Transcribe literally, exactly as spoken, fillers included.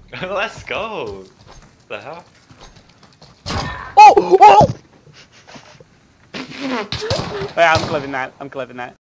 Let's go. The hell? Oh! Oh! Yeah, I'm clipping that. I'm clipping that.